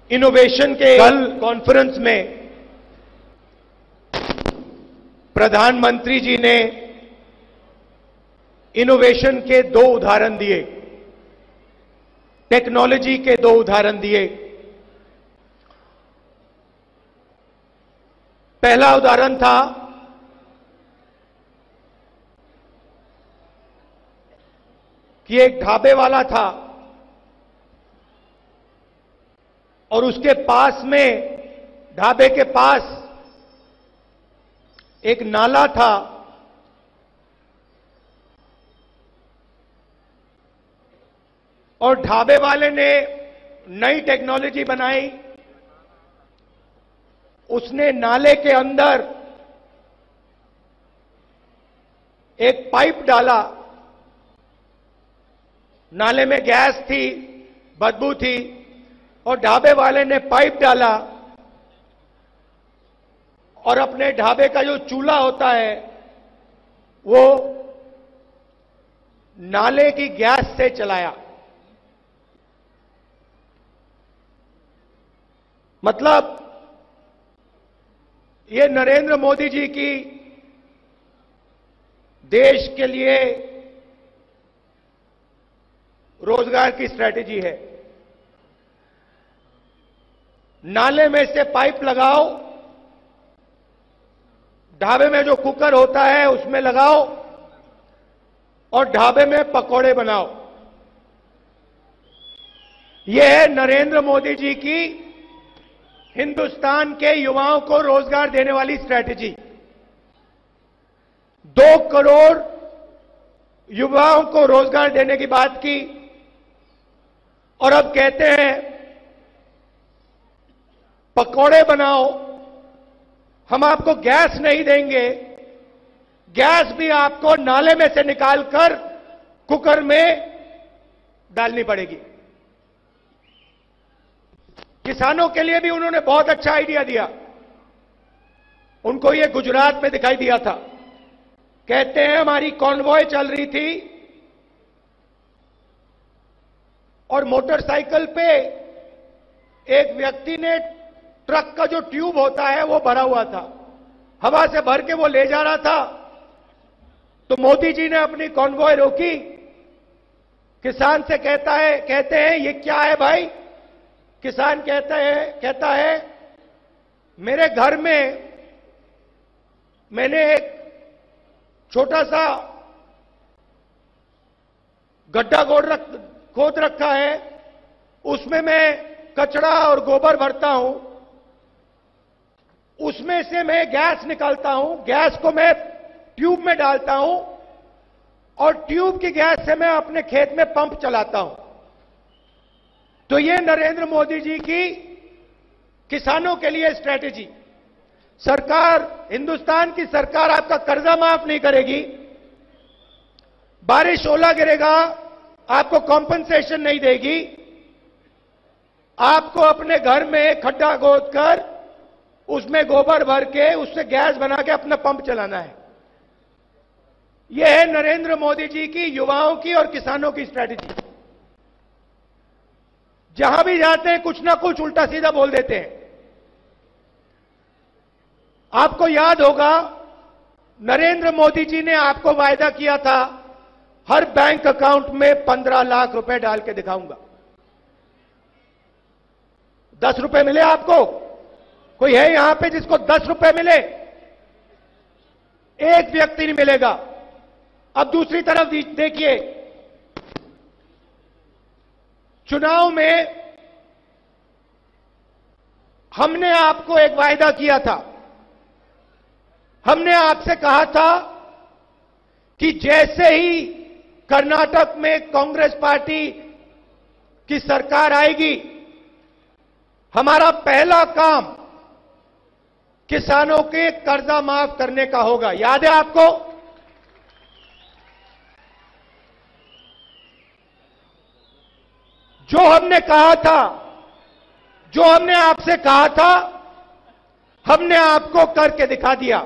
Innovation के कल conference में प्रधानमंत्री जी ने इनोवेशन के दो उदाहरण दिए, टेक्नोलॉजी के दो उदाहरण दिए। पहला उदाहरण था कि एक ढाबे वाला था और उसके पास में, ढाबे के पास एक नाला था और ढाबे वाले ने नई टेक्नोलॉजी बनाई। उसने नाले के अंदर एक पाइप डाला, नाले में गैस थी, बदबू थी, और ढाबे वाले ने पाइप डाला और अपने ढाबे का जो चूल्हा होता है वो नाले की गैस से चलाया। मतलब ये नरेंद्र मोदी जी की देश के लिए रोजगार की स्ट्रैटेजी है। नाले में से पाइप लगाओ, ढाबे में जो कुकर होता है उसमें लगाओ और ढाबे में पकौड़े बनाओ। यह है नरेंद्र मोदी जी की हिंदुस्तान के युवाओं को रोजगार देने वाली स्ट्रैटेजी। 2 करोड़ युवाओं को रोजगार देने की बात की और अब कहते हैं पकौड़े बनाओ, हम आपको गैस नहीं देंगे, गैस भी आपको नाले में से निकालकर कुकर में डालनी पड़ेगी। किसानों के लिए भी उन्होंने बहुत अच्छा आइडिया दिया। उनको ये गुजरात में दिखाई दिया था। कहते हैं हमारी कॉन्वॉय चल रही थी और मोटरसाइकिल पे एक व्यक्ति ने ट्रक का जो ट्यूब होता है वो भरा हुआ था, हवा से भर के वो ले जा रहा था। तो मोदी जी ने अपनी कॉन्वॉय रोकी, किसान से कहते हैं ये क्या है भाई? किसान कहता है मेरे घर में मैंने एक छोटा सा गड्ढा खोद रखा है, उसमें मैं कचरा और गोबर भरता हूं, उसमें से मैं गैस निकालता हूं, गैस को मैं ट्यूब में डालता हूं और ट्यूब की गैस से मैं अपने खेत में पंप चलाता हूं। तो ये नरेंद्र मोदी जी की किसानों के लिए स्ट्रैटेजी। सरकार, हिंदुस्तान की सरकार आपका कर्जा माफ नहीं करेगी, बारिश ओला गिरेगा आपको कॉम्पनसेशन नहीं देगी, आपको अपने घर में खड्डा खोदकर उसमें गोबर भर के उससे गैस बना के अपना पंप चलाना है। यह है नरेंद्र मोदी जी की युवाओं की और किसानों की स्ट्रैटेजी। जहां भी जाते हैं कुछ ना कुछ उल्टा सीधा बोल देते हैं। आपको याद होगा नरेंद्र मोदी जी ने आपको वायदा किया था हर बैंक अकाउंट में 15 लाख रुपए डाल के दिखाऊंगा। 10 रुपए मिले आपको? कोई है यहां पे जिसको 10 रुपए मिले? एक व्यक्ति नहीं मिलेगा। अब दूसरी तरफ देखिए, चुनाव में हमने आपको एक वायदा किया था। हमने आपसे कहा था कि जैसे ही कर्नाटक में कांग्रेस पार्टी की सरकार आएगी, हमारा पहला काम किसानों के कर्जा माफ करने का होगा। याद है आपको? जो हमने कहा था, जो हमने आपसे कहा था, हमने आपको करके दिखा दिया।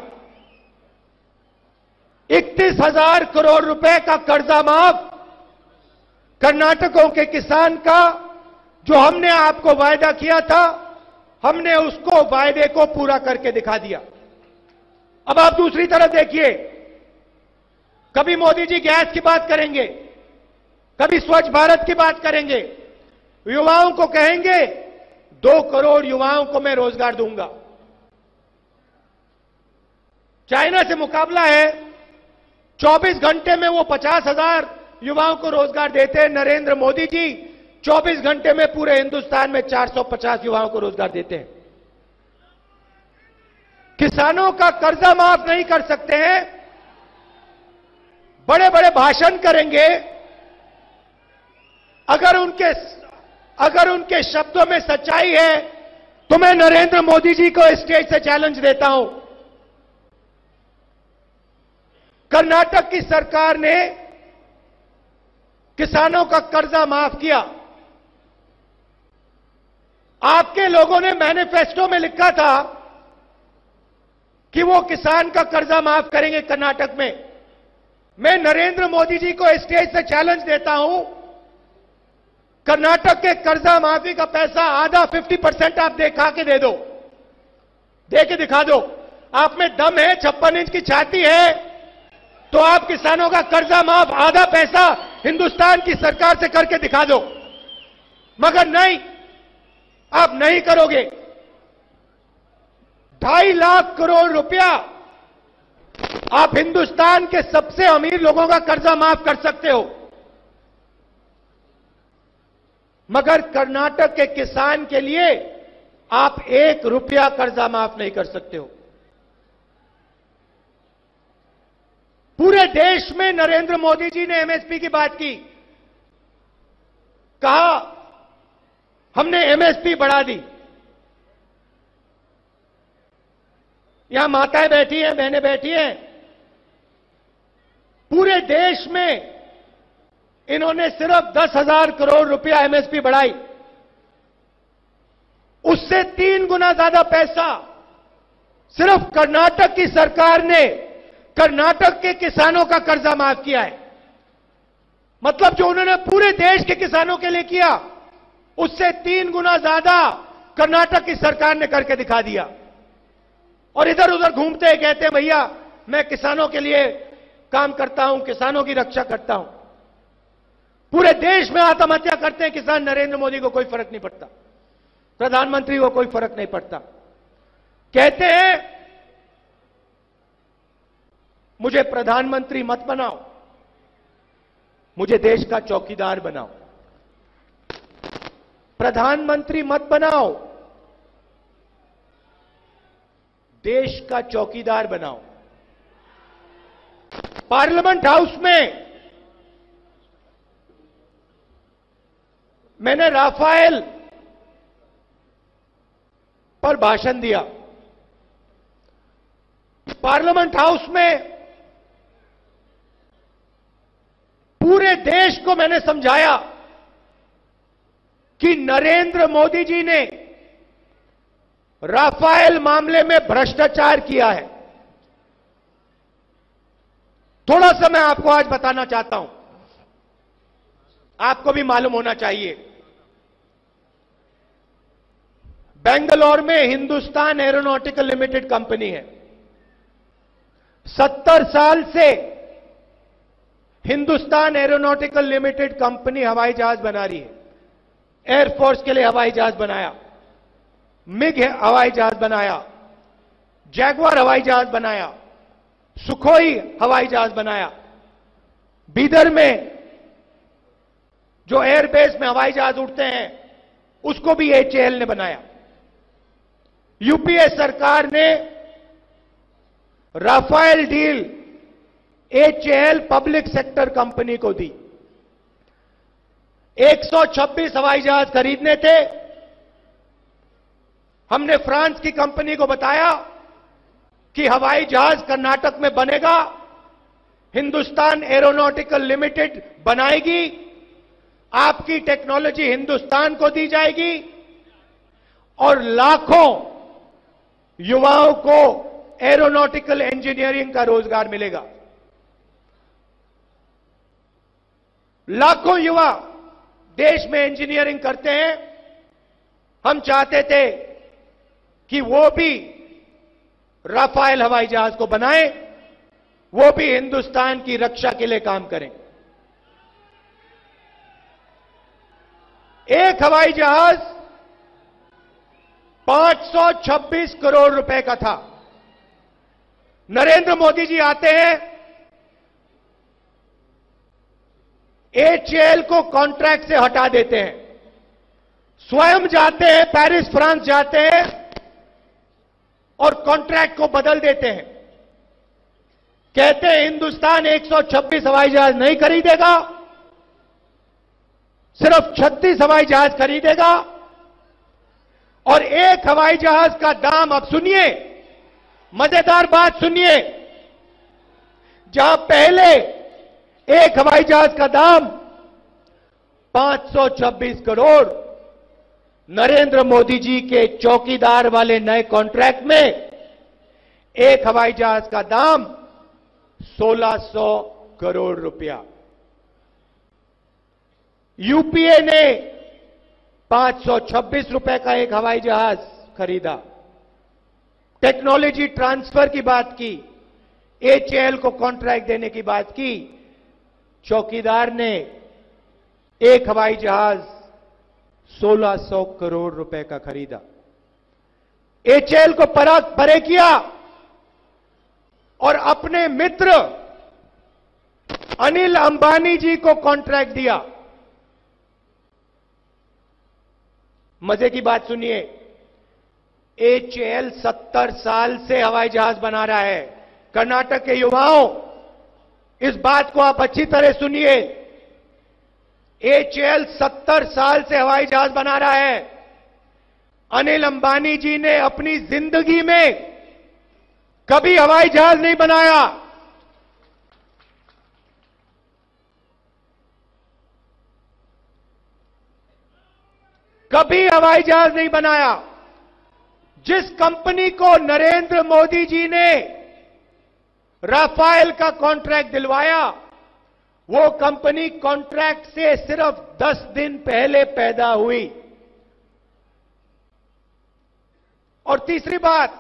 31,000 करोड़ रुपए का कर्जा माफ कर्नाटकों के किसान का जो हमने आपको वायदा किया था, हमने उसको वायदे को पूरा करके दिखा दिया। अब आप दूसरी तरफ देखिए, कभी मोदी जी गैस की बात करेंगे, कभी स्वच्छ भारत की बात करेंगे, युवाओं को कहेंगे 2 करोड़ युवाओं को मैं रोजगार दूंगा। चाइना से मुकाबला है, 24 घंटे में वो 50,000 युवाओं को रोजगार देते हैं। नरेंद्र मोदी जी 24 घंटे में पूरे हिंदुस्तान में 450 युवाओं को रोजगार देते हैं। किसानों का कर्जा माफ नहीं कर सकते हैं, बड़े बड़े भाषण करेंगे। अगर उनके शब्दों में सच्चाई है तो मैं नरेंद्र मोदी जी को स्टेज से चैलेंज देता हूं। कर्नाटक की सरकार ने किसानों का कर्जा माफ किया। आपके लोगों ने मैनिफेस्टो में लिखा था कि वो किसान का कर्जा माफ करेंगे कर्नाटक में। मैं नरेंद्र मोदी जी को स्टेज से चैलेंज देता हूं, कर्नाटक के कर्जा माफी का पैसा आधा 50% आप दिखा के दे दो, दे के दिखा दो। आप में दम है, 56 इंच की छाती है, तो आप किसानों का कर्जा माफ आधा पैसा हिंदुस्तान की सरकार से करके दिखा दो। मगर नहीं, आप नहीं करोगे। 2.5 लाख करोड़ रुपया आप हिंदुस्तान के सबसे अमीर लोगों का कर्जा माफ कर सकते हो, मगर कर्नाटक के किसान के लिए आप 1 रुपया कर्जा माफ नहीं कर सकते हो। पूरे देश में नरेंद्र मोदी जी ने एमएसपी की बात की, कहा हमने एमएसपी बढ़ा दी। यहां माताएं बैठी हैं, बहनें बैठी हैं, पूरे देश में इन्होंने सिर्फ 10,000 करोड़ रुपया एमएसपी बढ़ाई। उससे 3 गुना ज्यादा पैसा सिर्फ कर्नाटक की सरकार ने कर्नाटक के किसानों का कर्जा माफ किया है। मतलब जो उन्होंने पूरे देश के किसानों के लिए किया, उससे 3 गुना ज्यादा कर्नाटक की सरकार ने करके दिखा दिया। और इधर उधर घूमते हैं, कहते हैं भैया मैं किसानों के लिए काम करता हूं, किसानों की रक्षा करता हूं। पूरे देश में आत्महत्या करते हैं किसान, नरेंद्र मोदी को कोई फर्क नहीं पड़ता, प्रधानमंत्री को कोई फर्क नहीं पड़ता। कहते हैं मुझे प्रधानमंत्री मत बनाओ, मुझे देश का चौकीदार बनाओ। प्रधानमंत्री मत बनाओ, देश का चौकीदार बनाओ। पार्लियामेंट हाउस में मैंने राफेल पर भाषण दिया। पार्लियामेंट हाउस में पूरे देश को मैंने समझाया कि नरेंद्र मोदी जी ने राफेल मामले में भ्रष्टाचार किया है। थोड़ा सा मैं आपको आज बताना चाहता हूं, आपको भी मालूम होना चाहिए। बेंगलोर में हिंदुस्तान एरोनॉटिकल लिमिटेड कंपनी है। 70 साल से हिंदुस्तान एरोनॉटिकल लिमिटेड कंपनी हवाई जहाज बना रही है। एयरफोर्स के लिए हवाई जहाज बनाया, मिग हवाई जहाज बनाया, जैगवार हवाई जहाज बनाया, सुखोई हवाई जहाज बनाया। बीदर में जो एयरबेस में हवाई जहाज उड़ते हैं उसको भी एचएएल ने बनाया। यूपीए सरकार ने Rafale deal HAL public sector company को दी। 126 हवाई जहाज खरीदने थे। हमने फ्रांस की कंपनी को बताया कि हवाई जहाज कर्नाटक में बनेगा, हिंदुस्तान एरोनॉटिकल लिमिटेड बनाएगी, आपकी टेक्नोलॉजी हिंदुस्तान को दी जाएगी और लाखों युवाओं को एरोनॉटिकल इंजीनियरिंग का रोजगार मिलेगा। लाखों युवा देश में इंजीनियरिंग करते हैं, हम चाहते थे कि वो भी राफेल हवाई जहाज को बनाएं, वो भी हिंदुस्तान की रक्षा के लिए काम करें। एक हवाई जहाज 526 करोड़ रुपए का था। नरेंद्र मोदी जी आते हैं, एचएएल को कॉन्ट्रैक्ट से हटा देते हैं, स्वयं जाते हैं, पेरिस फ्रांस जाते हैं और कॉन्ट्रैक्ट को बदल देते हैं। कहते हैं हिंदुस्तान 126 हवाई जहाज नहीं खरीदेगा, सिर्फ 36 हवाई जहाज खरीदेगा। और एक हवाई जहाज का दाम, अब सुनिए, मजेदार बात सुनिए, जहां पहले एक हवाई जहाज का दाम 526 करोड़, नरेंद्र मोदी जी के चौकीदार वाले नए कॉन्ट्रैक्ट में एक हवाई जहाज का दाम 1600 करोड़ रुपया। यूपीए ने 526 रुपए का एक हवाई जहाज खरीदा, टेक्नोलॉजी ट्रांसफर की बात की, एचएएल को कॉन्ट्रैक्ट देने की बात की। चौकीदार ने एक हवाई जहाज 1600 करोड़ रुपए का खरीदा। एचएएल को परे किया और अपने मित्र अनिल अंबानी जी को कॉन्ट्रैक्ट दिया। मजे की बात सुनिए, एचएएल 70 साल से हवाई जहाज बना रहा है। कर्नाटक के युवाओं, इस बात को आप अच्छी तरह सुनिए, एचएएल 70 साल से हवाई जहाज बना रहा है। अनिल अंबानी जी ने अपनी जिंदगी में कभी हवाई जहाज नहीं बनाया। कभी हवाई जहाज नहीं बनाया। जिस कंपनी को नरेंद्र मोदी जी ने राफेल का कॉन्ट्रैक्ट दिलवाया, वो कंपनी कॉन्ट्रैक्ट से सिर्फ 10 दिन पहले पैदा हुई। और तीसरी बात,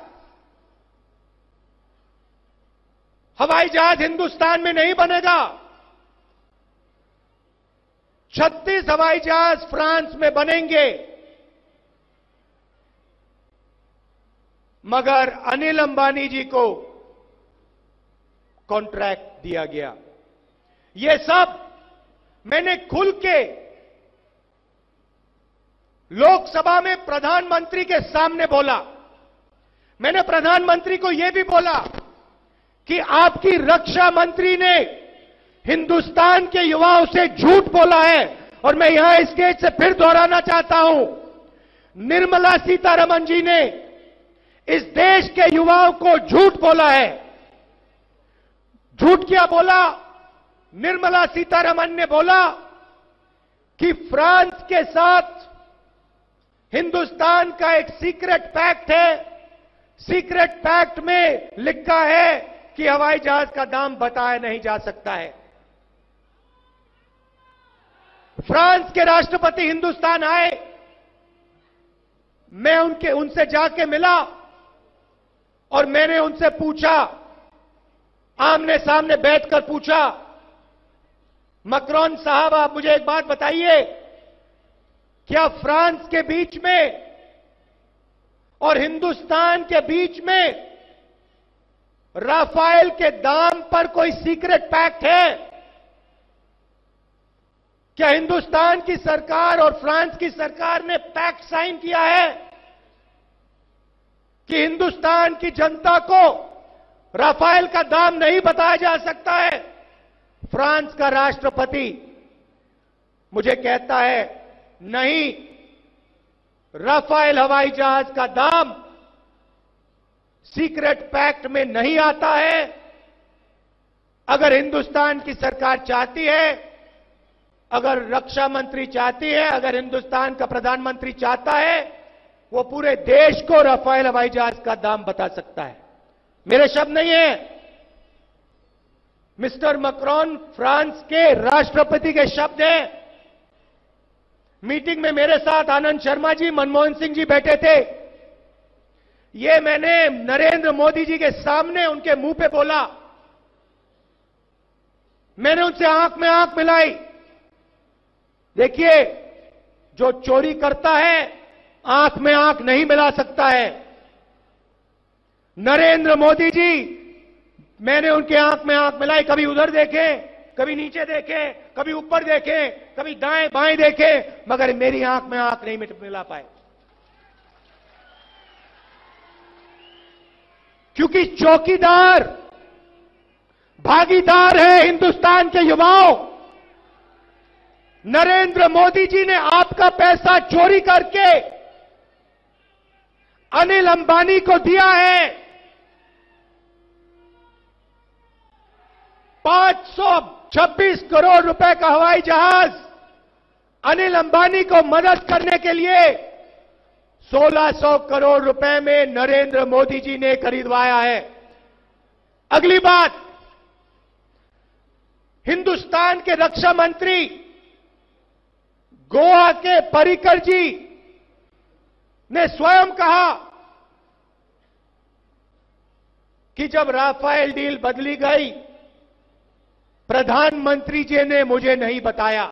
हवाई जहाज हिंदुस्तान में नहीं बनेगा। 36 हवाई जहाज फ्रांस में बनेंगे, मगर अनिल अंबानी जी को कॉन्ट्रैक्ट दिया गया। ये सब मैंने खुल के लोकसभा में प्रधानमंत्री के सामने बोला। मैंने प्रधानमंत्री को यह भी बोला कि आपकी रक्षा मंत्री ने हिंदुस्तान के युवाओं से झूठ बोला है, और मैं यहां स्टेज से फिर दोहराना चाहता हूं, निर्मला सीतारमण जी ने इस देश के युवाओं को झूठ बोला है। झूठ क्या बोला? निर्मला सीतारमण ने बोला कि फ्रांस के साथ हिंदुस्तान का एक सीक्रेट पैक्ट है, सीक्रेट पैक्ट में लिखा है कि हवाई जहाज का दाम बताया नहीं जा सकता है। फ्रांस के राष्ट्रपति हिंदुस्तान आए, मैं उनसे जाके मिला और मैंने उनसे पूछा, आमने सामने बैठकर पूछा, मैक्रोन साहब आप मुझे एक बात बताइए, क्या फ्रांस के बीच में और हिंदुस्तान के बीच में राफेल के दाम पर कोई सीक्रेट पैक्ट है? क्या हिंदुस्तान की सरकार और फ्रांस की सरकार ने पैक्ट साइन किया है कि हिंदुस्तान की जनता को राफेल का दाम नहीं बताया जा सकता है? फ्रांस का राष्ट्रपति मुझे कहता है, नहीं, राफेल हवाई जहाज का दाम सीक्रेट पैक्ट में नहीं आता है। अगर हिंदुस्तान की सरकार चाहती है, अगर रक्षा मंत्री चाहती है, अगर हिंदुस्तान का प्रधानमंत्री चाहता है, वो पूरे देश को राफेल हवाई जहाज का दाम बता सकता है। मेरे शब्द नहीं है, मिस्टर मैक्रोन फ्रांस के राष्ट्रपति के शब्द हैं। मीटिंग में मेरे साथ आनंद शर्मा जी, मनमोहन सिंह जी बैठे थे। ये मैंने नरेंद्र मोदी जी के सामने उनके मुंह पे बोला। मैंने उनसे आंख में आंख मिलाई। देखिए, जो चोरी करता है आंख में आंख नहीं मिला सकता है। नरेंद्र मोदी जी, मैंने उनके आंख में आंख मिलाई। कभी उधर देखे, कभी नीचे देखे, कभी ऊपर देखे, कभी दाएं बाएं देखे, मगर मेरी आंख में आंख नहीं मिला पाए। क्योंकि चौकीदार भागीदार है हिंदुस्तान के युवाओं। नरेंद्र मोदी जी ने आपका पैसा चोरी करके अनिल अंबानी को दिया है। 526 करोड़ रुपए का हवाई जहाज अनिल अंबानी को मदद करने के लिए 1600 करोड़ रुपए में नरेंद्र मोदी जी ने खरीदवाया है। अगली बात, हिंदुस्तान के रक्षा मंत्री गोवा के पर्रिकर जी ने स्वयं कहा कि जब राफेल डील बदली गई, प्रधानमंत्री जी ने मुझे नहीं बताया।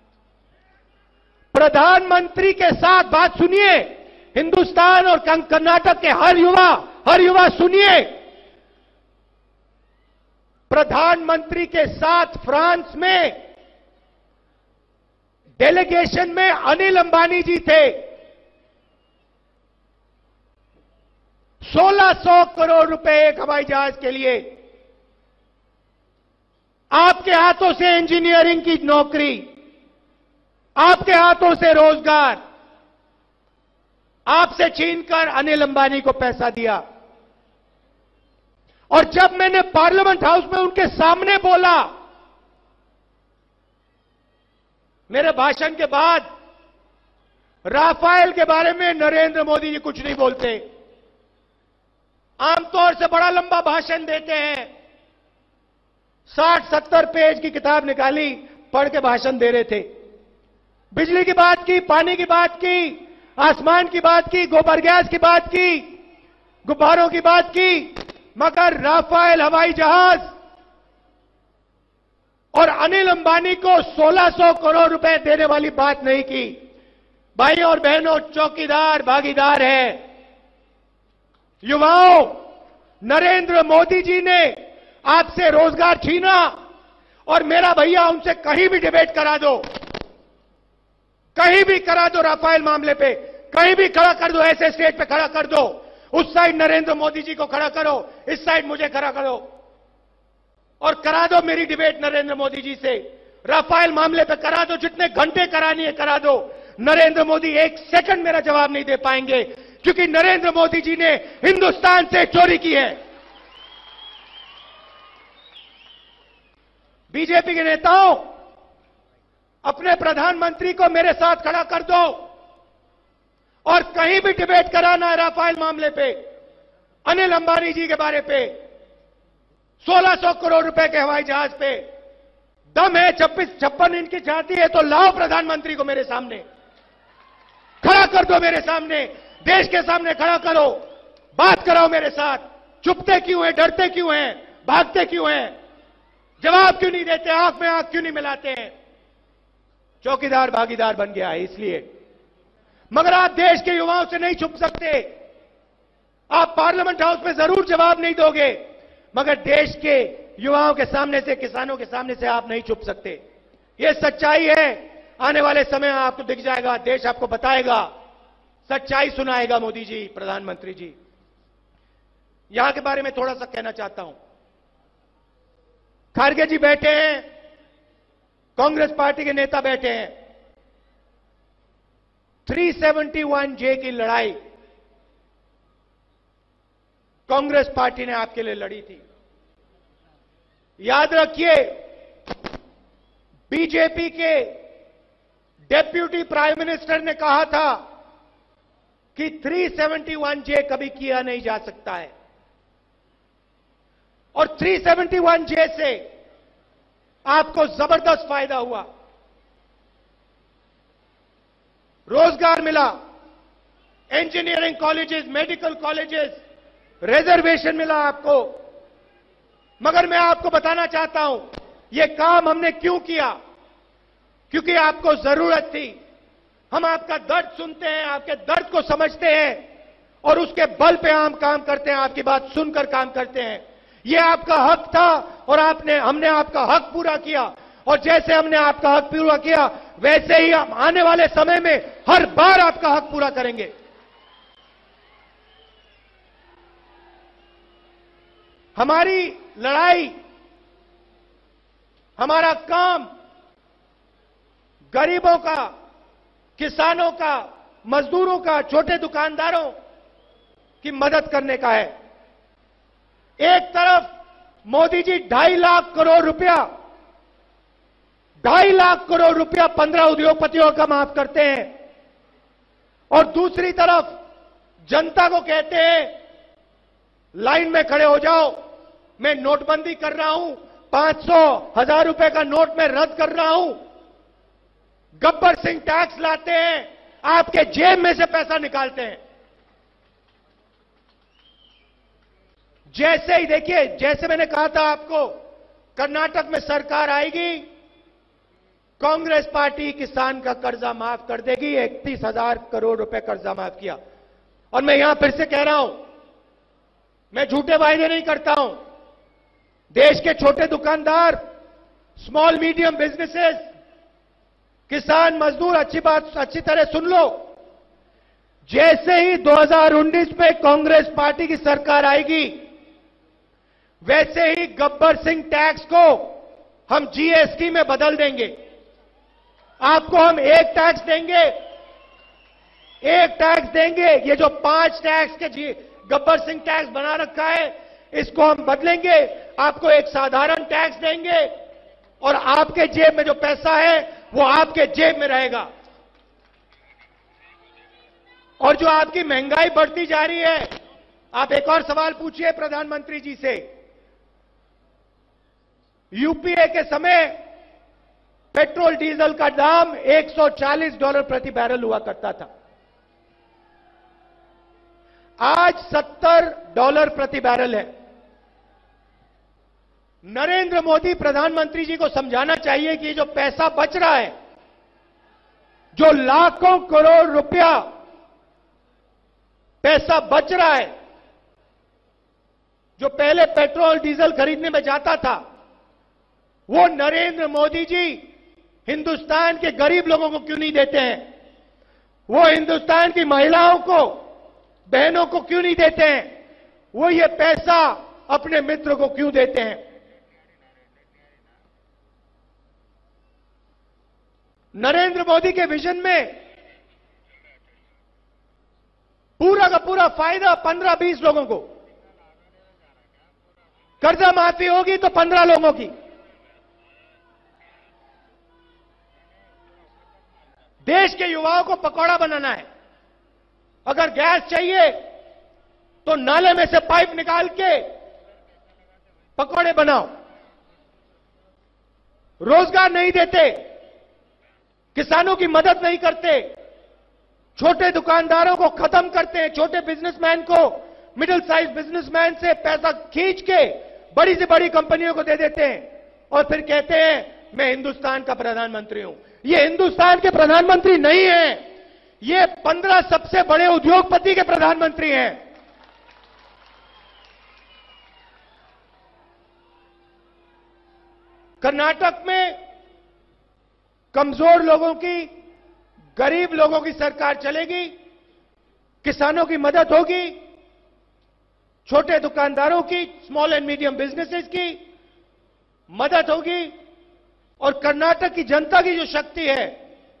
प्रधानमंत्री के साथ बात सुनिए, हिंदुस्तान और कर्नाटक के हर युवा सुनिए। प्रधानमंत्री के साथ फ्रांस में डेलीगेशन में अनिल अंबानी जी थे। 1600 करोड़ रुपए एक हवाई जहाज के लिए। आपके हाथों से इंजीनियरिंग की नौकरी, आपके हाथों से रोजगार, आपसे छीनकर अनिल अंबानी को पैसा दिया। और जब मैंने पार्लियामेंट हाउस में उनके सामने बोला, मेरे भाषण के बाद राफेल के बारे में नरेंद्र मोदी जी कुछ नहीं बोलते। आमतौर से बड़ा लंबा भाषण देते हैं। 60-70 पेज की किताब निकाली, पढ़ के भाषण दे रहे थे। बिजली की बात की, पानी की बात की, आसमान की बात की, गोबर गैस की बात की, गुब्बारों की बात की, मगर राफेल हवाई जहाज और अनिल अंबानी को 1600 करोड़ रुपए देने वाली बात नहीं की। भाई और बहनों, चौकीदार भागीदार है। युवाओं, नरेंद्र मोदी जी ने आपसे रोजगार छीना और मेरा भैया उनसे कहीं भी डिबेट करा दो, कहीं भी करा दो। राफेल मामले पे कहीं भी खड़ा कर दो, ऐसे स्टेज पे खड़ा कर दो। उस साइड नरेंद्र मोदी जी को खड़ा करो, इस साइड मुझे खड़ा करो और करा दो मेरी डिबेट नरेंद्र मोदी जी से। राफेल मामले पे करा दो, जितने घंटे करानी है करा दो। नरेंद्र मोदी एक सेकंड मेरा जवाब नहीं दे पाएंगे, क्योंकि नरेंद्र मोदी जी ने हिंदुस्तान से चोरी की है। बीजेपी के नेताओं, अपने प्रधानमंत्री को मेरे साथ खड़ा कर दो और कहीं भी डिबेट कराना है राफेल मामले पे, अनिल अंबानी जी के बारे पे, 1600 करोड़ रुपए के हवाई जहाज पे। दम है, 56 इंच की छाती है तो लाओ प्रधानमंत्री को मेरे सामने, खड़ा कर दो मेरे सामने, देश के सामने खड़ा करो, बात कराओ मेरे साथ। चुपते क्यों हैं, डरते क्यों हैं, भागते क्यों हैं, जवाब क्यों नहीं देते, आंख में आंख क्यों नहीं मिलाते हैं? चौकीदार भागीदार बन गया है इसलिए। मगर आप देश के युवाओं से नहीं छुप सकते। आप पार्लियामेंट हाउस में जरूर जवाब नहीं दोगे, मगर देश के युवाओं के सामने से, किसानों के सामने से आप नहीं छुप सकते। यह सच्चाई है। आने वाले समय में आपको दिख जाएगा, देश आपको बताएगा, सच्चाई सुनाएगा मोदी जी, प्रधानमंत्री जी। यहां के बारे में थोड़ा सा कहना चाहता हूं। खारगे जी बैठे हैं, कांग्रेस पार्टी के नेता बैठे हैं। 371J की लड़ाई कांग्रेस पार्टी ने आपके लिए लड़ी थी। याद रखिए, बीजेपी के डेप्यूटी प्राइम मिनिस्टर ने कहा था कि 371J कभी किया नहीं जा सकता है, और 371J से आपको जबरदस्त फायदा हुआ। रोजगार मिला, engineering colleges, medical colleges, reservation मिला आपको। मगर मैं आपको बताना चाहता हूं, यह काम हमने क्यों किया? क्योंकि आपको जरूरत थी। हम आपका दर्द सुनते हैं, आपके दर्द को समझते हैं और उसके बल पे हम काम करते हैं, आपकी बात सुनकर काम करते हैं। यह आपका हक था और हमने आपका हक पूरा किया। और जैसे हमने आपका हक पूरा किया, वैसे ही हम आने वाले समय में हर बार आपका हक पूरा करेंगे। हमारी लड़ाई, हमारा काम गरीबों का, किसानों का, मजदूरों का, छोटे दुकानदारों की मदद करने का है। एक तरफ मोदी जी 2.5 लाख करोड़ रुपया 15 उद्योगपतियों का माफ करते हैं और दूसरी तरफ जनता को कहते हैं लाइन में खड़े हो जाओ, मैं नोटबंदी कर रहा हूं, 500, 1000 रुपए का नोट मैं रद्द कर रहा हूं। गब्बर सिंह टैक्स लाते हैं, आपके जेब में से पैसा निकालते हैं। जैसे ही देखिए, जैसे मैंने कहा था आपको, कर्नाटक में सरकार आएगी, कांग्रेस पार्टी किसान का कर्जा माफ कर देगी। 31,000 करोड़ रुपए कर्जा माफ किया। और मैं यहां फिर से कह रहा हूं, मैं झूठे वायदे नहीं करता हूं। देश के छोटे दुकानदार, स्मॉल मीडियम बिजनेसेस, किसान, मजदूर, अच्छी तरह सुन लो। जैसे ही 2019 में कांग्रेस पार्टी की सरकार आएगी, वैसे ही गब्बर सिंह टैक्स को हम जीएसटी में बदल देंगे। आपको हम एक टैक्स देंगे। ये जो 5 टैक्स के गब्बर सिंह टैक्स बना रखा है, इसको हम बदलेंगे। आपको एक साधारण टैक्स देंगे और आपके जेब में जो पैसा है वो आपके जेब में रहेगा। और जो आपकी महंगाई बढ़ती जा रही है, आप एक और सवाल पूछिए प्रधानमंत्री जी से। यूपीए के समय पेट्रोल डीजल का दाम $140 प्रति बैरल हुआ करता था, आज $70 प्रति बैरल है। नरेंद्र मोदी प्रधानमंत्री जी को समझाना चाहिए कि जो पैसा बच रहा है, जो लाखों करोड़ रुपया पैसा बच रहा है, जो पहले पेट्रोल डीजल खरीदने में जाता था, वो नरेंद्र मोदी जी हिंदुस्तान के गरीब लोगों को क्यों नहीं देते हैं? वो हिंदुस्तान की महिलाओं को, बहनों को क्यों नहीं देते हैं? वो ये पैसा अपने मित्र को क्यों देते हैं? नरेंद्र मोदी के विजन में पूरा का पूरा फायदा 15-20 लोगों को। कर्जा माफी होगी तो 15 लोगों की। देश के युवाओं को पकौड़ा बनाना है। अगर गैस चाहिए तो नाले में से पाइप निकाल के पकौड़े बनाओ। रोजगार नहीं देते, किसानों की मदद नहीं करते, छोटे दुकानदारों को खत्म करते हैं, छोटे बिजनेसमैन को, मिडिल साइज बिजनेसमैन से पैसा खींच के बड़ी से बड़ी कंपनियों को दे देते हैं और फिर कहते हैं मैं हिंदुस्तान का प्रधानमंत्री हूं। ये हिंदुस्तान के प्रधानमंत्री नहीं है, ये 15 सबसे बड़े उद्योगपति के प्रधानमंत्री हैं। कर्नाटक में कमजोर लोगों की, गरीब लोगों की सरकार चलेगी, किसानों की मदद होगी, छोटे दुकानदारों की, स्मॉल एंड मीडियम बिजनेसेस की मदद होगी और कर्नाटक की जनता की जो शक्ति है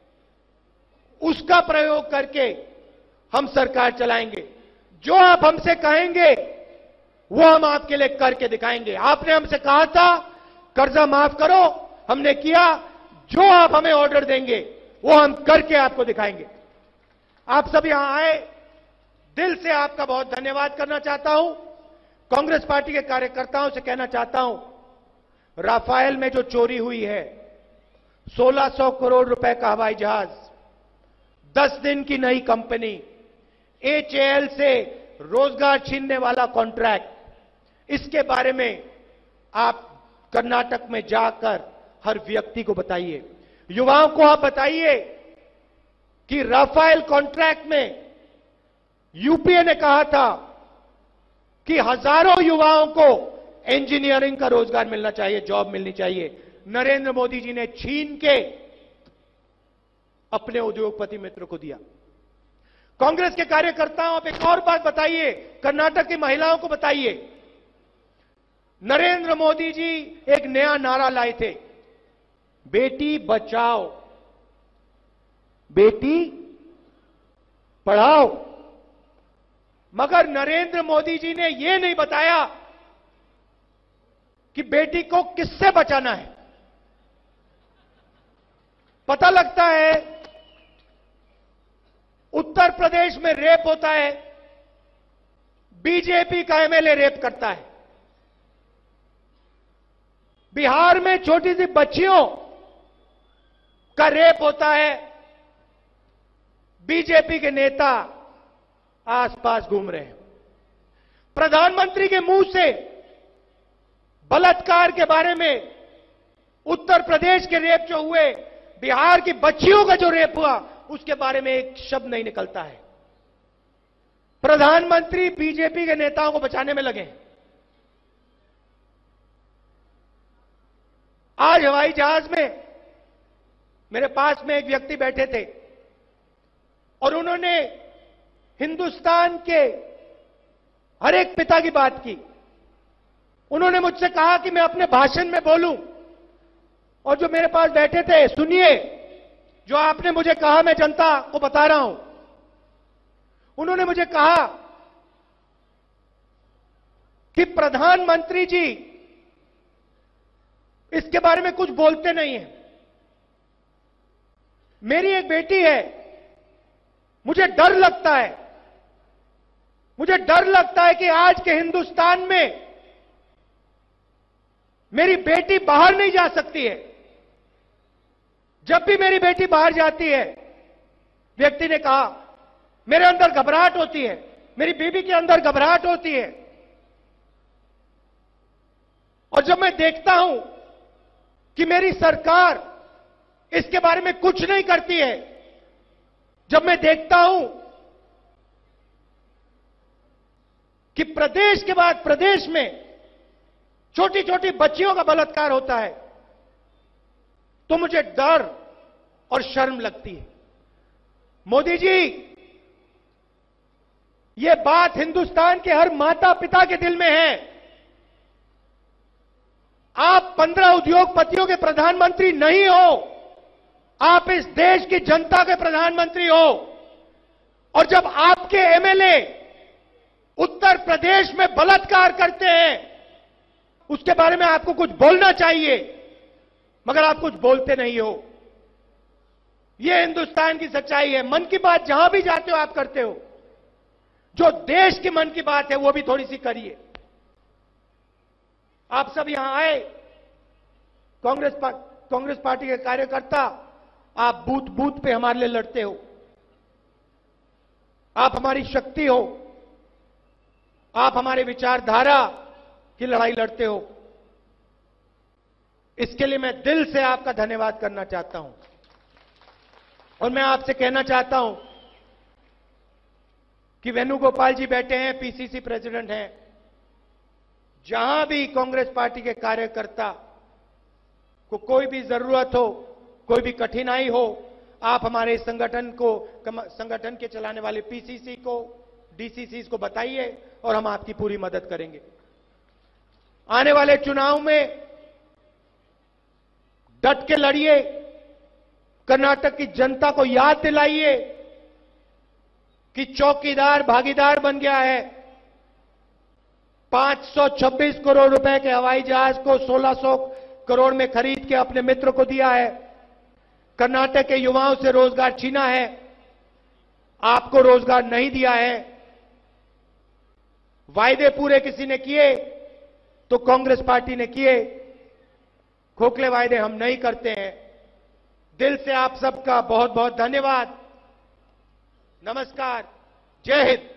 उसका प्रयोग करके हम सरकार चलाएंगे। जो आप हमसे कहेंगे वो हम आपके लिए करके दिखाएंगे। आपने हमसे कहा था कर्जा माफ करो, हमने किया। जो आप हमें ऑर्डर देंगे वो हम करके आपको दिखाएंगे। आप सब यहां आए, दिल से आपका बहुत धन्यवाद करना चाहता हूं। कांग्रेस पार्टी के कार्यकर्ताओं से कहना चाहता हूं, राफेल में जो चोरी हुई है, 1600 करोड़ रुपए का हवाई जहाज, 10 दिन की नई कंपनी HAL से रोजगार छीनने वाला कॉन्ट्रैक्ट, इसके बारे में आप कर्नाटक में जाकर हर व्यक्ति को बताइए, युवाओं को आप बताइए कि राफेल कॉन्ट्रैक्ट में यूपीए ने कहा था कि हजारों युवाओं को इंजीनियरिंग का रोजगार मिलना चाहिए, जॉब मिलनी चाहिए। नरेंद्र मोदी जी ने छीन के अपने उद्योगपति मित्र को दिया। कांग्रेस के कार्यकर्ताओं, आप एक और बात बताइए, कर्नाटक की महिलाओं को बताइए, नरेंद्र मोदी जी एक नया नारा लाए थे, बेटी बचाओ बेटी पढ़ाओ, मगर नरेंद्र मोदी जी ने यह नहीं बताया कि बेटी को किससे बचाना है। पता लगता है उत्तर प्रदेश में रेप होता है, बीजेपी का एमएलए रेप करता है। बिहार में छोटी सी बच्चियों का रेप होता है, बीजेपी के नेता आसपास घूम रहे हैं। प्रधानमंत्री के मुंह से बलात्कार के बारे में, उत्तर प्रदेश के रेप जो हुए, बिहार की बच्चियों का जो रेप हुआ, उसके बारे में एक शब्द नहीं निकलता है। प्रधानमंत्री बीजेपी के नेताओं को बचाने में लगे। आज हवाई जहाज में मेरे पास में एक व्यक्ति बैठे थे और उन्होंने हिंदुस्तान के हर एक पिता की बात की। उन्होंने मुझसे कहा कि मैं अपने भाषण में बोलूं, और जो मेरे पास बैठे थे, सुनिए जो आपने मुझे कहा, मैं जनता को बता रहा हूं। उन्होंने मुझे कहा कि प्रधानमंत्री जी इसके बारे में कुछ बोलते नहीं हैं। मेरी एक बेटी है, मुझे डर लगता है, मुझे डर लगता है कि आज के हिंदुस्तान में मेरी बेटी बाहर नहीं जा सकती है। जब भी मेरी बेटी बाहर जाती है, व्यक्ति ने कहा, मेरे अंदर घबराहट होती है, मेरी बीबी के अंदर घबराहट होती है। और जब मैं देखता हूं कि मेरी सरकार इसके बारे में कुछ नहीं करती है, जब मैं देखता हूं कि प्रदेश के बाद प्रदेश में छोटी छोटी बच्चियों का बलात्कार होता है, तो मुझे डर और शर्म लगती है। मोदी जी, यह बात हिंदुस्तान के हर माता पिता के दिल में है। आप 15 उद्योगपतियों के प्रधानमंत्री नहीं हो, आप इस देश की जनता के प्रधानमंत्री हो। और जब आपके एमएलए उत्तर प्रदेश में बलात्कार करते हैं, उसके बारे में आपको कुछ बोलना चाहिए, मगर आप कुछ बोलते नहीं हो। यह हिंदुस्तान की सच्चाई है। मन की बात जहां भी जाते हो आप करते हो, जो देश की मन की बात है वो भी थोड़ी सी करिए। आप सब यहां आए, कांग्रेस पार्टी के कार्यकर्ता, आप बूथ बूथ पे हमारे लिए लड़ते हो, आप हमारी शक्ति हो, आप हमारे विचारधारा की लड़ाई लड़ते हो। इसके लिए मैं दिल से आपका धन्यवाद करना चाहता हूं। और मैं आपसे कहना चाहता हूं कि वेणुगोपाल जी बैठे हैं, पीसीसी प्रेसिडेंट हैं, जहां भी कांग्रेस पार्टी के कार्यकर्ता को कोई भी जरूरत हो, कोई भी कठिनाई हो, आप हमारे संगठन के चलाने वाले पीसीसी को, डीसीसी को बताइए और हम आपकी पूरी मदद करेंगे। आने वाले चुनाव में डट के लड़िए, कर्नाटक की जनता को याद दिलाइए कि चौकीदार भागीदार बन गया है। 526 करोड़ रुपए के हवाई जहाज को 1600 करोड़ में खरीद के अपने मित्र को दिया है। कर्नाटक के युवाओं से रोजगार छीना है, आपको रोजगार नहीं दिया है। वायदे पूरे किसी ने किए तो कांग्रेस पार्टी ने किए, खोखले वायदे हम नहीं करते हैं। दिल से आप सबका बहुत बहुत धन्यवाद। नमस्कार, जय हिंद।